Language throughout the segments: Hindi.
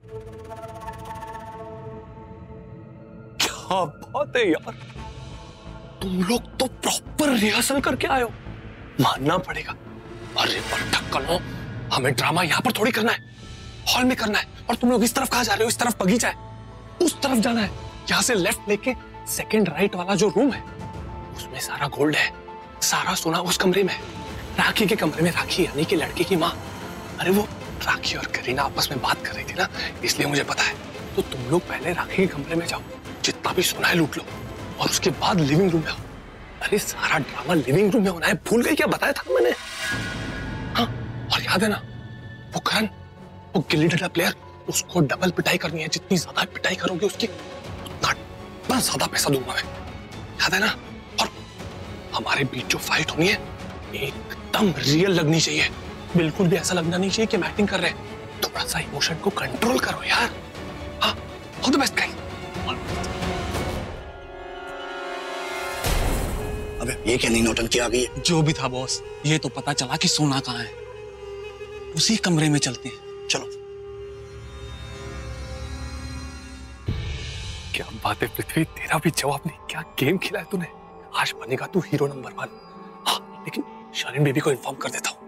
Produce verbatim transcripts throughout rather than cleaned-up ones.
क्या बात है यार, तुम लोग तो प्रॉपर रिहर्सल करके आए हो, मानना पड़ेगा। अरे पर ढक्कनो, हमें ड्रामा यहाँ पर थोड़ी करना है, हॉल में करना है। और तुम लोग इस तरफ कहाँ जा रहे हो? इस तरफ बगीचा है, उस तरफ जाना है। यहाँ से लेफ्ट लेके सेकंड राइट वाला जो रूम है उसमें सारा गोल्ड है, सारा सोना उस कमरे में है। राखी के कमरे में राखी यानी कि लड़के की माँ। अरे वो राखी और करीना आपस में बात कर रही थी ना, इसलिए मुझे पता है। तो तुम लोग पहले राखी के कमरे में जाओ, जितना भी सोना है लूट लो, और उसके बाद लिविंग रूम में आओ। अरे सारा ड्रामा लिविंग रूम में होना है, भूल गई क्या? बताया था मैंने। हाँ, और याद है ना वो करण, वो गिल्ली डंडा प्लेयर, उसको डबल पिटाई करनी है। जितनी ज्यादा पिटाई करोगे उसकी उतना उतना ज्यादा पैसा दूंगा मैं, याद है ना? और हमारे बीच जो फाइट होनी है एकदम रियल लगनी चाहिए, बिल्कुल भी ऐसा लगना नहीं चाहिए कि हम एक्टिंग कर रहे हैं। थोड़ा सा इमोशन को कंट्रोल करो यार। हाँ, ऑल द बेस्ट गाइस। अबे ये क्या नई नौटंकी आ गई है? जो भी था बॉस, ये तो पता चला कि सोना कहाँ है। उसी कमरे में चलते हैं, चलो। क्या बात है पृथ्वी, तेरा भी जवाब नहीं। क्या गेम खेला है तूने, आज बनेगा तू हीरो नंबर वन। हाँ, लेकिन शर्लिन बेबी को इन्फॉर्म कर देता हूँ।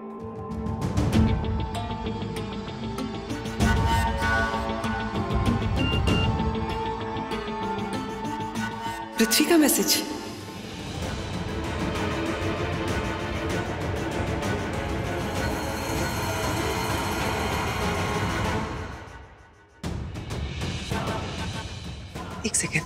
पृथ्वी का मैसेज। एक second.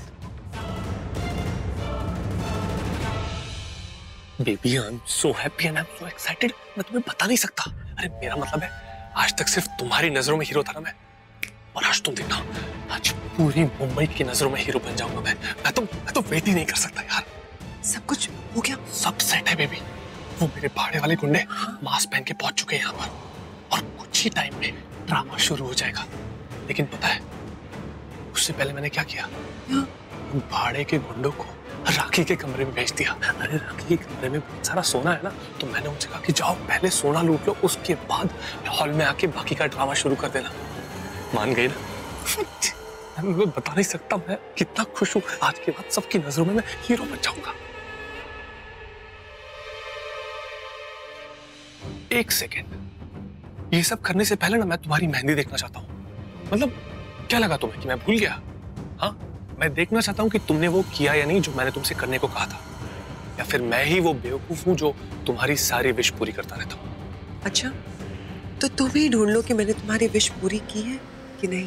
Baby I am so happy and I am so excited, मैं तुम्हें बता नहीं सकता। अरे मेरा मतलब है, आज तक सिर्फ तुम्हारी नजरों में हीरो था ना मैं, और आज तुम देखना, आज पूरी मुंबई की नजरों में हीरो बन जाऊंगा मैं। मैं तो मैं तो वेट ही नहीं कर सकता यार। सब कुछ हो गया? सब सेट है बेबी। वो मेरे भाड़े वाले गुंडे मास्क पहन के पहुंच चुके हैं यहाँ पर, और कुछ ही टाइम में ड्रामा शुरू हो जाएगा। लेकिन पता है उससे पहले मैंने क्या किया? भाड़े के गुंडों को राखी के कमरे में भेज दिया। अरे राखी के कमरे में बहुत सारा सोना है ना, तो मैंने उनसे कहा कि जाओ पहले सोना लूट लो, उसके बाद हॉल में आके बाकी का ड्रामा शुरू कर देना। मान गई ना? मैं बता नहीं सकता मैं कितना खुश हूँ। आज के बाद सबकी नजरों में मैं हीरो बन जाऊंगा। एक सेकेंड, ये सब करने से पहले ना मैं तुम्हारी मेहंदी देखना चाहता हूँ। मतलब क्या लगा तुम्हें कि मैं भूल गया? हाँ, मैं देखना चाहता हूँ कि तुमने वो किया या नहीं जो मैंने तुमसे करने को कहा था, या फिर मैं ही वो बेवकूफ हूँ जो तुम्हारी सारी विश पूरी करता रहता हूँ। अच्छा, तो तुम ही ढूंढ लो कि मैंने तुम्हारी विश पूरी की है कि नहीं।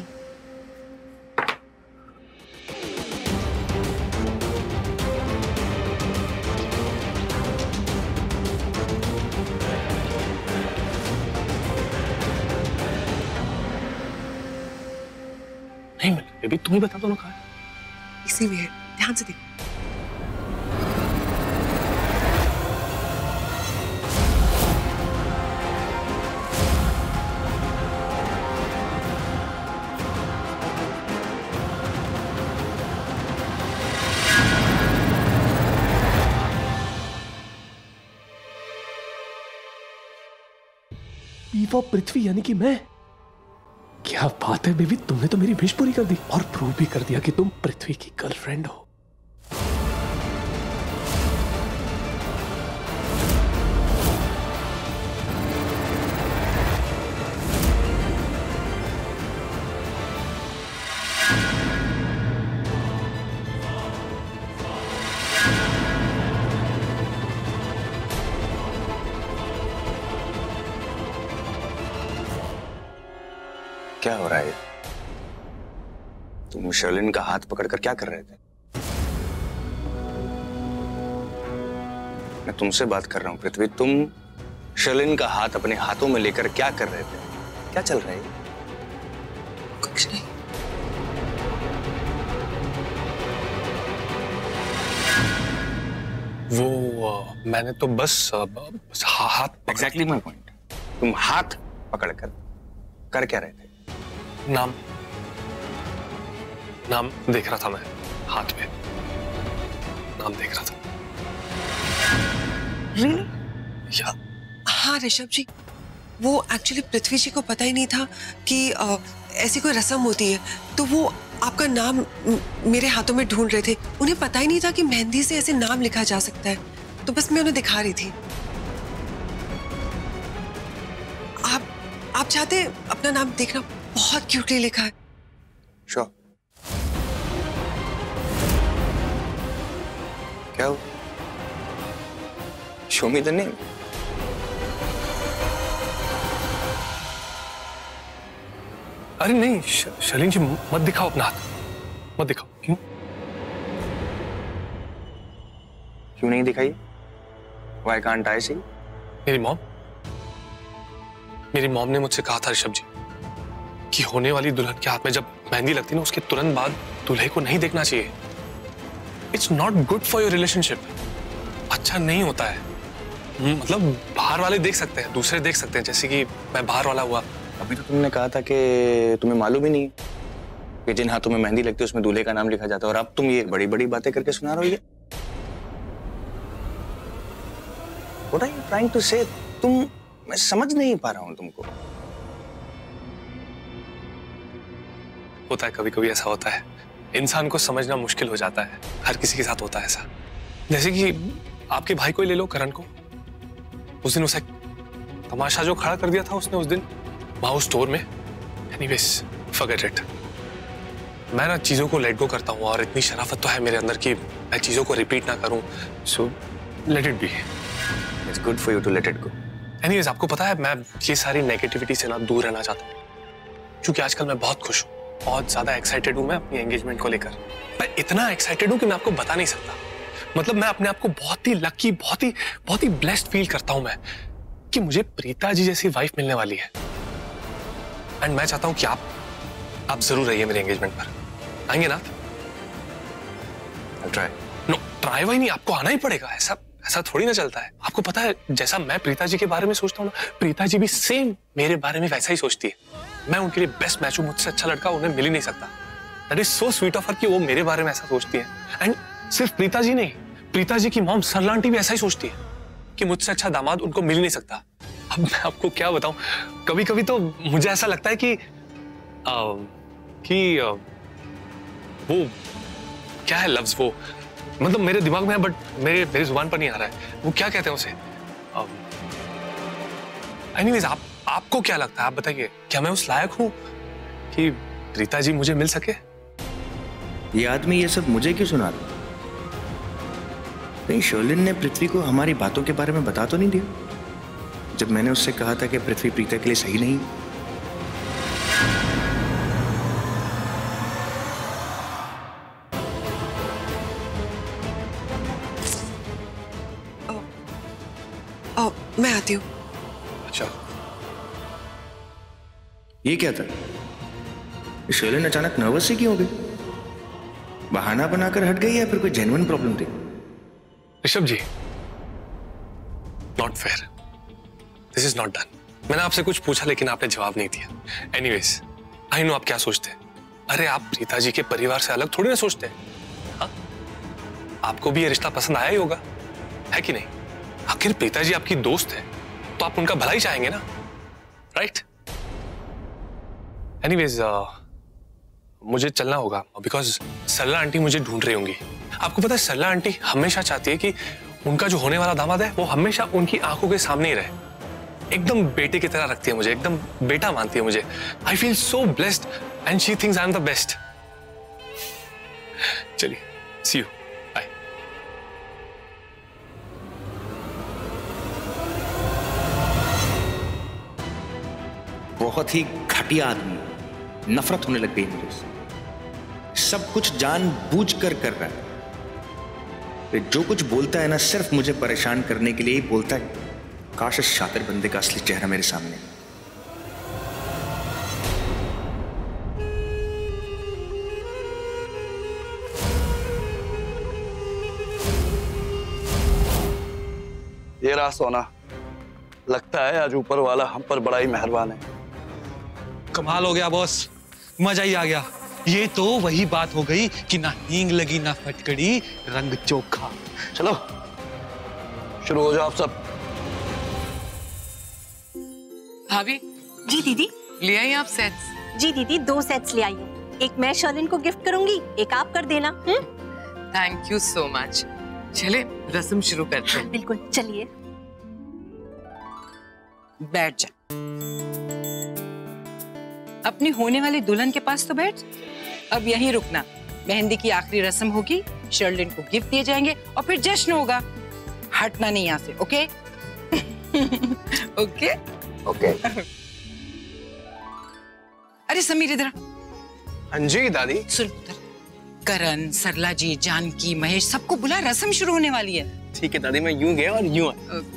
नहीं मिल बेबी, तुम ही बता दो ना कहाँ है। इसी में है, ध्यान से देखो। ईवा पृथ्वी यानी कि मैं। क्या बात है बेबी, तुमने तो मेरी विश पूरी कर दी और प्रूव भी कर दिया कि तुम पृथ्वी की गर्लफ्रेंड हो। क्या हो रहा है? तुम शर्लिन का हाथ पकड़कर क्या कर रहे थे? मैं तुमसे बात कर रहा हूं पृथ्वी। तुम शर्लिन का हाथ अपने हाथों में लेकर क्या कर रहे थे? क्या चल रहा है? कुछ नहीं। वो आ, मैंने तो बस, आ, बस हाथ। Exactly my point. तुम हाथ पकड़कर कर क्या रहे थे? नाम नाम देख रहा था मैं, हाथ में नाम देख रहा था। Really? या हाँ ऋषभ जी, वो एक्चुअली पृथ्वी जी को पता ही नहीं था कि आ, ऐसी कोई रस्म होती है, तो वो आपका नाम म, मेरे हाथों में ढूंढ रहे थे। उन्हें पता ही नहीं था कि मेहंदी से ऐसे नाम लिखा जा सकता है, तो बस मैं उन्हें दिखा रही थी। आप आप चाहते अपना नाम देखना, बहुत क्यूटली लिखा है। श्योर। क्या हो? Show me the name. अरे नहीं शलीन जी, मत दिखाओ अपना हाथ, मत दिखाओ। क्यों क्यों नहीं दिखाई? Why can't I see? मेरी मॉम मेरी मॉम ने मुझसे कहा था ऋषभ जी कि होने वाली दुल्हन के हाथ में जब मेहंदी लगती है ना, उसके तुरंत बाद दूल्हे को नहीं देखना चाहिए। It's not good for your relationship. अच्छा नहीं होता है। मतलब बाहर वाले देख सकते हैं, दूसरे देख सकते हैं, जैसे कि मैं बाहर वाला हुआ। अभी तो तुमने कहा था कि तुम्हें मालूम ही नहीं कि जिन हाथों में मेहंदी लगती है उसमें दूल्हे का नाम लिखा जाता है, और अब तुम ये बड़ी बड़ी बातें करके सुना रहे हो। ये What are you trying to say? तुम, मैं समझ नहीं पा रहा हूं तुमको। होता है, कभी कभी ऐसा होता है, इंसान को समझना मुश्किल हो जाता है। हर किसी के साथ होता है ऐसा। जैसे कि आपके भाई को ही ले लो, करण को। उस दिन उसे तमाशा जो खड़ा कर दिया था उसने उस दिन वहां उस स्टोर में। Anyways forget it. मैं ना चीजों को लेट गो करता हूँ, और इतनी शराफत तो है मेरे अंदर कि मैं चीजों को रिपीट ना करूं। So let it be. It's good for you to let it go. Anyways आपको पता है, मैं ये सारी नेगेटिविटी से ना दूर रहना चाहता हूँ, क्योंकि आजकल मैं बहुत खुश हूँ, बहुत ज्यादा एक्साइटेड हूँ मैं अपनी एंगेजमेंट को लेकर। मैं इतना एक्साइटेड हूँ कि मैं आपको बता नहीं सकता। मतलब मैं अपने आप को बहुत ही लकी, बहुत ही बहुत ही ब्लेस्ड फील करता हूँ मैं कि मुझे प्रीता जी जैसी वाइफ मिलने वाली है। एंड मैं चाहता हूँ कि आप आप जरूर रहिए मेरे एंगेजमेंट पर। आएंगे ना? ट्राई। नो ट्राई वही नहीं, आपको आना ही पड़ेगा। ऐसा ऐसा थोड़ी ना चलता है। आपको पता है, जैसा मैं प्रीता जी के बारे में सोचता हूँ ना, प्रीता जी भी सेम मेरे बारे में वैसा ही सोचती है। मैं उनके लिए बेस्ट मैच हूँ, मुझसे अच्छा लड़का उन्हें मिल ही नहीं सकता। That is so sweet of her कि वो मेरे बारे में ऐसा सोचती है। एंड सिर्फ प्रीता जी नहीं, प्रीता जी की मॉम सरला आंटी भी ऐसा ही सोचती है कि मुझसे अच्छा दामाद उनको मिल ही नहीं सकता। अब मैं आपको क्या बताऊं, कभी कभी तो मुझे ऐसा लगता है कि आ, कि आ, वो क्या है लफ्ज, वो मतलब मेरे दिमाग में है बट मेरे मेरी जुबान पर नहीं आ रहा है। वो क्या कहते हैं उसे? एनीवेज आप आपको क्या लगता है? आप बताइए, क्या मैं उस लायक हूं कि प्रीता जी मुझे मिल सके? ये आदमी ये सब मुझे क्यों सुना रहा? कहीं शर्लिन ने पृथ्वी को हमारी बातों के बारे में बता तो नहीं दिया जब मैंने उससे कहा था कि पृथ्वी प्रीता के लिए सही नहीं? आ, मैं आती हूँ। अच्छा, ये क्या था? शर्लिन अचानक नर्वस सी क्यों हो गई? बहाना बनाकर हट गई या फिर कोई जेन्युइन प्रॉब्लम थी? Rishabh ji, not fair, this is not done. मैंने आपसे कुछ पूछा लेकिन आपने जवाब नहीं दिया। एनीवेज आई नो आप क्या सोचते हैं। अरे आप प्रीता जी के परिवार से अलग थोड़ी ना सोचते हैं। हाँ? आपको भी ये रिश्ता पसंद आया ही होगा, है कि नहीं? आखिर प्रीता जी आपकी दोस्त है तो आप उनका भला ही चाहेंगे ना, राइट? एनीवेज मुझे चलना होगा बिकॉज सरला आंटी मुझे ढूंढ रही होंगी। आपको पता है सरला आंटी हमेशा चाहती है कि उनका जो होने वाला दामाद है वो हमेशा उनकी आंखों के सामने ही रहे। एकदम बेटे की तरह रखती है मुझे, एकदम बेटा मानती है मुझे। I feel so blessed and she thinks I am the best. चलिए, सी यू, बाय। बहुत ही घटिया आदमी, नफरत होने लग गई मुझे उससे। सब कुछ जानबूझ कर कर रहा है। जो कुछ बोलता है ना, सिर्फ मुझे परेशान करने के लिए ही बोलता है। काश इस शातिर बंदे का असली चेहरा मेरे सामने। ये रहा सोना। लगता है आज ऊपर वाला हम पर बड़ा ही मेहरबान है। कमाल हो गया बॉस, मजा ही आ गया। ये तो वही बात हो गई कि ना हींग लगी ना फटकड़ी, रंग चोखा। चलो शुरू हो जाओ आप सब। भाभी जी दीदी। ले आई आप सेट्स? जी दीदी, दो सेट्स ले आई हूँ। एक मैं शर्लिन को गिफ्ट करूंगी, एक आप कर देना। Thank you so much. चले रस्म शुरू करते हैं। बिल्कुल, चलिए। बैठ जा। अपनी होने वाली दुल्हन के पास तो बैठ। अब यहीं रुकना। मेहंदी की आखिरी रस्म होगी, शर्लिन को गिफ्ट दिए जाएंगे और फिर जश्न होगा। हटना नहीं यहाँ से, ओके? Okay okay. अरे समीर इधर। हाँ जी दादी। सुन उधर। करण, सरला जी, जानकी, महेश सबको बुला, रस्म शुरू होने वाली है। ठीक है दादी, मैं यूं गया और यूं आया। ओके।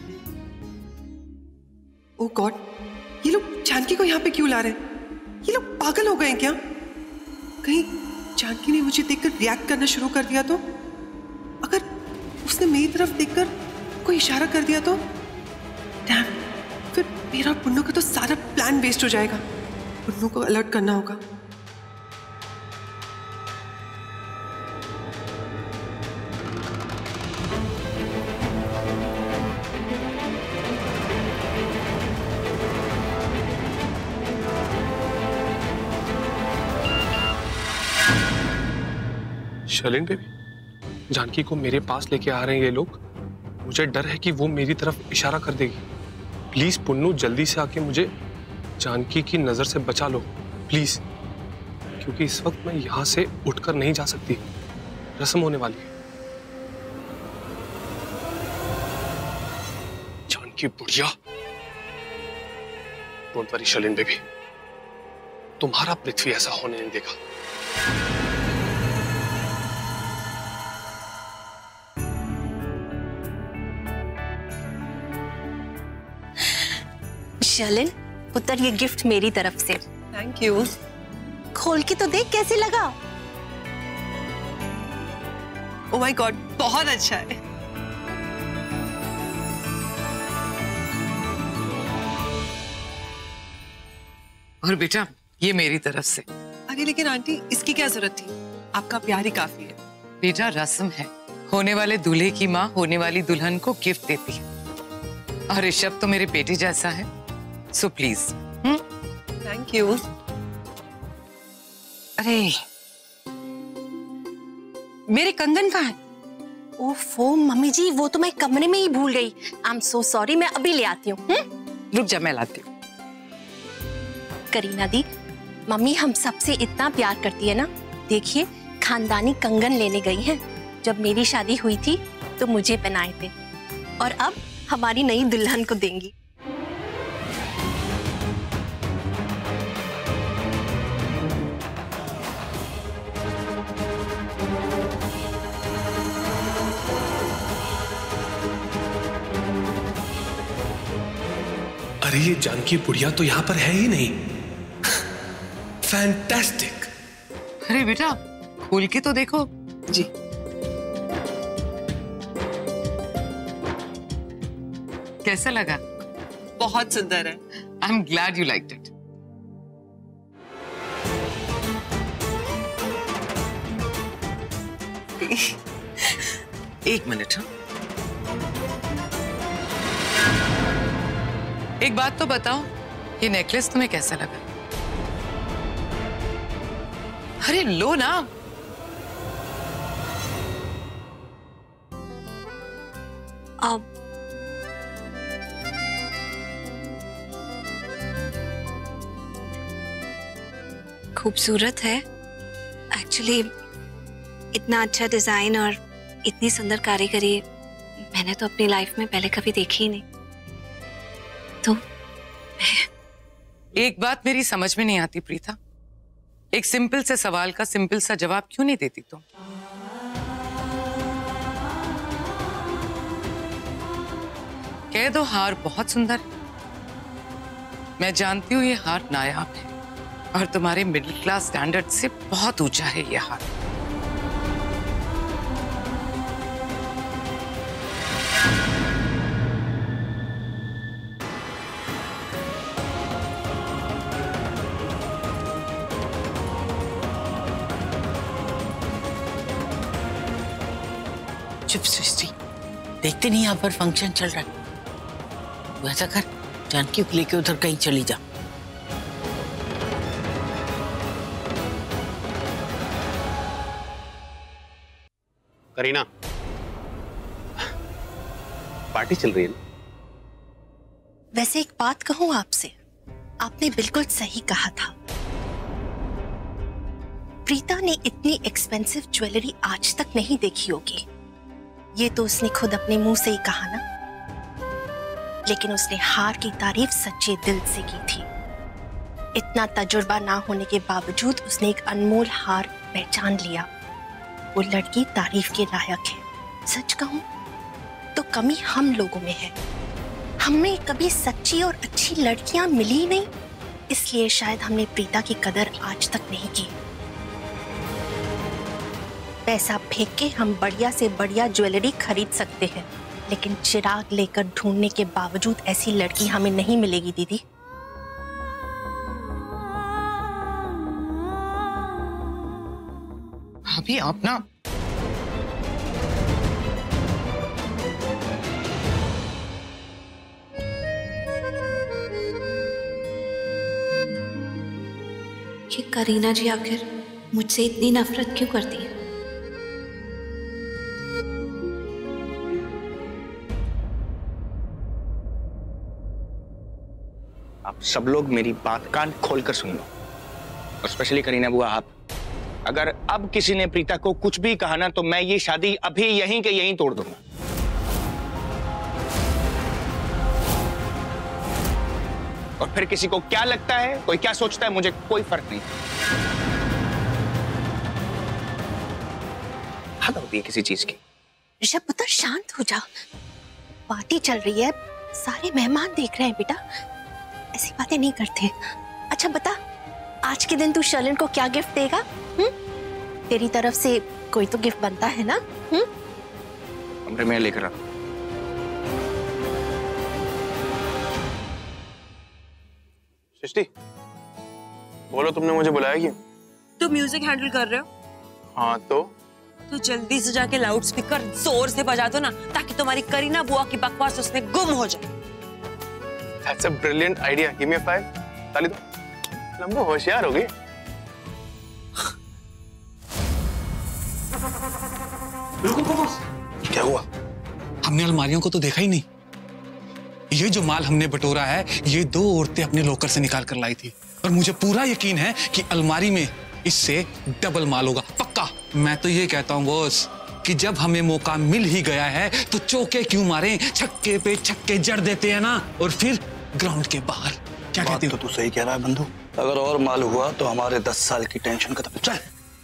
ओह गॉड, ये लोग जानकी को यहाँ पे क्यों ला रहे हैं? ये लोग पागल हो गए हैं क्या? कहीं जानकी ने मुझे देखकर रिएक्ट करना शुरू कर दिया तो? अगर उसने मेरी तरफ देखकर कोई इशारा कर दिया तो? डैम, फिर मेरा और पुन्नू का तो सारा प्लान वेस्ट हो जाएगा। पुन्नू को अलर्ट करना होगा। शर्लिन बेबी, जानकी को मेरे पास लेके आ रहे हैं ये लोग। मुझे डर है कि वो मेरी तरफ इशारा कर देगी। प्लीज पुन्नू, जल्दी से आके मुझे जानकी की नजर से बचा लो प्लीज, क्योंकि इस वक्त मैं यहां से उठकर नहीं जा सकती। रस्म होने वाली है। जानकी बुढ़िया। डोंट वरी शर्लिन बेबी, तुम्हारा पृथ्वी ऐसा होने नहीं देगा। शर्लिन, पुत्र, ये गिफ्ट मेरी तरफ से। Thank you. खोल के तो देख कैसे लगा। ओह माय गॉड, बहुत अच्छा है। और बेटा ये मेरी तरफ से। अरे लेकिन आंटी, इसकी क्या जरूरत थी? आपका प्यार ही काफी है। बेटा रस्म है, होने वाले दूल्हे की माँ होने वाली दुल्हन को गिफ्ट देती है, और ऋषभ तो मेरे बेटे जैसा है, सो प्लीज। Thank you. अरे मेरे कंगन कहाँ है? ओफो मम्मी जी, वो तो मैं कमरे में ही भूल गई। आई एम सो सॉरी, मैं अभी ले आती हूँ। रुक जा, मैं लाती हूँ। करीना दी, मम्मी हम सबसे इतना प्यार करती है ना। देखिए, खानदानी कंगन लेने गई हैं। जब मेरी शादी हुई थी तो मुझे पहनाए थे, और अब हमारी नई दुल्हन को देंगी। अरे ये जानकी बुढ़िया तो यहाँ पर है ही नहीं। फैंटास्टिक। अरे बेटा खोल के तो देखो। जी। कैसा लगा? बहुत सुंदर है। I am glad you liked it. एक मिनट। हाँ, एक बात तो बताओ, ये नेकलेस तुम्हें कैसा लगा? अरे लो ना। अब खूबसूरत है एक्चुअली। इतना अच्छा डिजाइन और इतनी सुंदर कारीगरी मैंने तो अपनी लाइफ में पहले कभी देखी ही नहीं। तो एक बात मेरी समझ में नहीं आती प्रीता, एक सिंपल से सवाल का सिंपल सा जवाब क्यों नहीं देती तुम? कह दो हार बहुत सुंदर है। मैं जानती हूँ ये हार नायाब है और तुम्हारे मिडिल क्लास स्टैंडर्ड से बहुत ऊंचा है ये हार। चुप सृष्टि, देखते नहीं यहाँ पर फंक्शन चल रहा है। तू ऐसा कर, जानकी को लेके उधर कहीं चली जा। करीना, पार्टी चल रही है ना? वैसे एक बात कहूं आपसे, आपने बिल्कुल सही कहा था। प्रीता ने इतनी एक्सपेंसिव ज्वेलरी आज तक नहीं देखी होगी। ये तो उसने खुद अपने मुंह से ही कहा ना। लेकिन उसने हार की तारीफ सच्चे दिल से की थी। इतना तजुर्बा ना होने के बावजूद उसने एक अनमोल हार पहचान लिया। वो लड़की तारीफ के लायक है। सच कहूं तो कमी हम लोगों में है। हमें कभी सच्ची और अच्छी लड़कियां मिली नहीं, इसलिए शायद हमने प्रीता की कदर आज तक नहीं की। पैसा फेंक के हम बढ़िया से बढ़िया ज्वेलरी खरीद सकते हैं, लेकिन चिराग लेकर ढूंढने के बावजूद ऐसी लड़की हमें नहीं मिलेगी दीदी। अभी आप ना ये करीना जी आखिर मुझसे इतनी नफरत क्यों करती है? आप सब लोग मेरी बात कान खोलकर सुन लो, और स्पेशली करीना बुआ आप। अगर अब किसी ने प्रीता को कुछ भी कहा ना, तो मैं ये शादी अभी यहीं के यहीं तोड़ दूंगा। और फिर किसी को क्या लगता है, कोई क्या सोचता है, मुझे कोई फर्क नहीं। हद होती है किसी चीज की। ऋषभ पुत्र शांत हो जा, पार्टी चल रही है, सारे मेहमान देख रहे हैं बेटा, ऐसी बातें नहीं करते। अच्छा बता, आज के दिन तू शर्लिन को क्या गिफ्ट देगा? हुँ? तेरी तरफ से कोई तो गिफ्ट बनता है ना? हुँ? कमरे में लेकर आ। सृष्टि, बोलो तुमने मुझे बुलाया क्यों? तुम म्यूजिक हैंडल कर रहे हो? हाँ तो तो जल्दी से जाके लाउड स्पीकर जोर से बजा दो ना, ताकि तुम्हारी करीना बुआ की बकवास उसमें गुम हो जाए। That's a brilliant idea. Give me a five. ताली दो। लंबो होशियार हो गई। क्या हुआ? हमने अलमारियों को तो देखा ही नहीं। ये जो माल हमने बटोरा है, ये दो औरतें अपने लॉकर से निकाल कर लाई थी, और मुझे पूरा यकीन है कि अलमारी में इससे डबल माल होगा, पक्का। मैं तो ये कहता हूँ बॉस कि जब हमें मौका मिल ही गया है तो चौके क्यों मारें, छक्के पे छक्के जड़ देते हैं ना, और फिर ग्राउंड के बाहर। क्या कहते हो? तो तू सही कह रहा है बंधु। अगर और माल हुआ तो हमारे दस साल की टेंशन खत्म। चल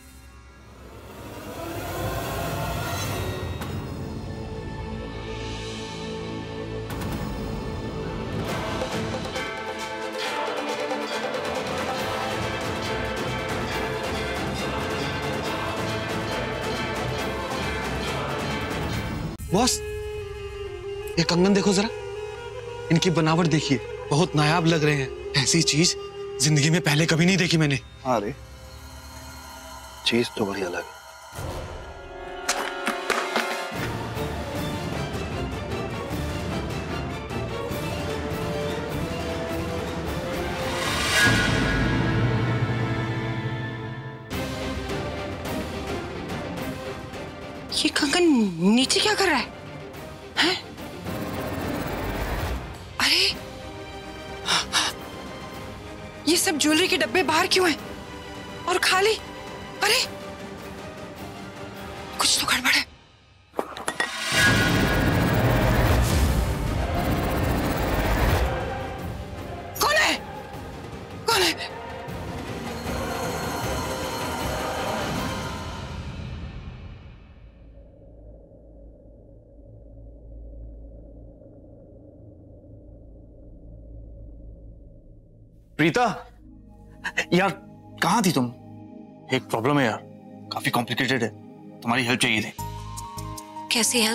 बॉस, ये कंगन देखो जरा, इनकी बनावट देखिए, बहुत नायाब लग रहे हैं। ऐसी चीज जिंदगी में पहले कभी नहीं देखी मैंने। हाँ रे, चीज तो बढ़िया लगी। ये कंगन नीचे क्या कर रहा है? हैं? अरे, ये सब ज्वेलरी के डब्बे बाहर क्यों हैं? और खाली? अरे, कुछ तो गड़बड़ है। कौन है? कौन है? प्रीता, यार कहाँ थी तुम? एक प्रॉब्लम है यार, काफी कॉम्प्लिकेटेड है, तुम्हारी हेल्प चाहिए थी। कैसी हेल्प?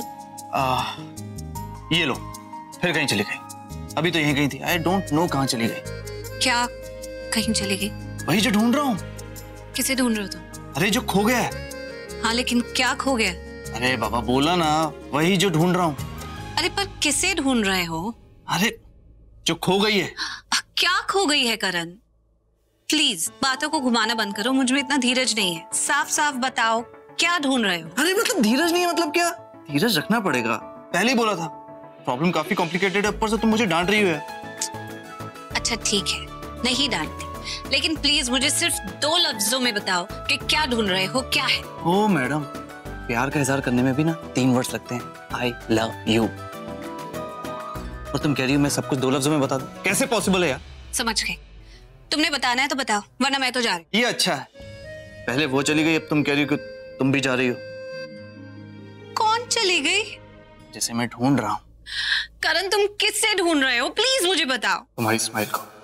ये लो, फिर कहीं चली गई। अभी तो यहीं कहीं थी, आई डोंट नो कहाँ चली गई। क्या कहीं चली गई? वही जो ढूंढ रहा हूँ। किसे ढूंढ रहे हो तुम? अरे जो खो गया है। हाँ लेकिन क्या खो गया? अरे बाबा बोला ना, वही जो ढूंढ रहा हूँ। अरे पर किसे ढूंढ रहे हो? अरे जो खो गई है। क्या खो गई है करण? प्लीज बातों को घुमाना बंद करो, मुझ में इतना धीरज नहीं है। साफ साफ बताओ क्या ढूंढ रहे हो? अरे मतलब धीरज नहीं है मतलब क्या? धीरज रखना पड़ेगा, पहले ही बोला था। प्रॉब्लम काफी कॉम्प्लिकेटेड है, ऊपर से तुम मुझे डांट रही हो। अच्छा ठीक है, नहीं डांटती, लेकिन प्लीज मुझे सिर्फ दो लफ्जों में बताओ कि क्या ढूंढ रहे हो, क्या है? ओ मैडम, प्यार का इजहार करने में भी ना तीन वर्ड्स लगते हैं, आई लव यू। और तुम कह रही हो मैं सब कुछ दो लफ्जों में बता दूं? कैसे पॉसिबल है यार? समझ गई, तुमने बताना है तो बताओ, वरना मैं तो जा रही। ये अच्छा है, पहले वो चली गई, अब तुम कह रही हो कि तुम भी जा रही हो। कौन चली गई? जैसे मैं ढूंढ रहा हूँ। करण तुम किससे ढूंढ रहे हो? प्लीज मुझे बताओ। तुम्हारी स्माइल को।